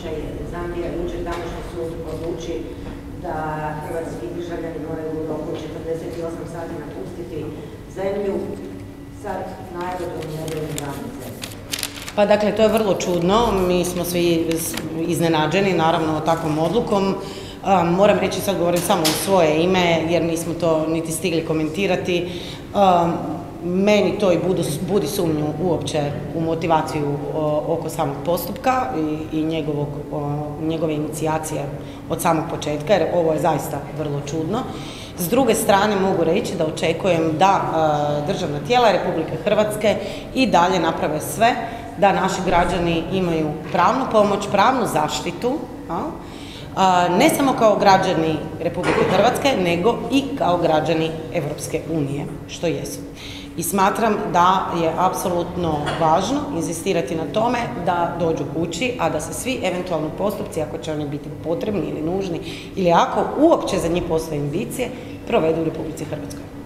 slučaj Zambija, jučer današnji sud odluči da hrvatski državljani moraju u roku 48 sati napustiti zemlju, sad na aerodromu nedjeljom granice. Pa dakle, to je vrlo čudno, mi smo svi iznenađeni, naravno, takvom odlukom. Moram reći, sad govorim samo u svoje ime, jer nismo to niti stigli komentirati. Meni to i budi sumnju uopće u motivaciju oko samog postupka i njegove inicijacije od samog početka, jer ovo je zaista vrlo čudno. S druge strane mogu reći da očekujem da državna tijela Republike Hrvatske i dalje naprave sve da naši građani imaju pravnu pomoć, pravnu zaštitu, ne samo kao građani Republike Hrvatske, nego i kao građani Europske unije, što jesu. I smatram da je apsolutno važno inzistirati na tome da dođu kući, a da se svi eventualni postupci, ako će oni biti potrebni ili nužni, ili ako uopće za njih postoje indicije, provedu u Republici Hrvatskoj.